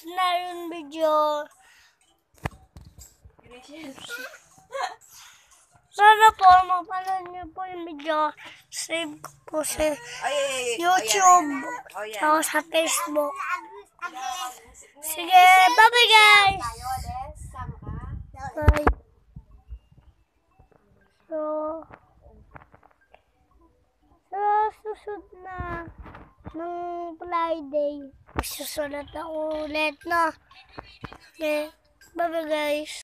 na yung video. Sana po, mapanood niyo po yung video. Save ko po sa YouTube. O sa Facebook. Sige, bye-bye guys! Bye. So, susunod na ng Friday. Susunod na ulit, no? Okay, bye-bye guys!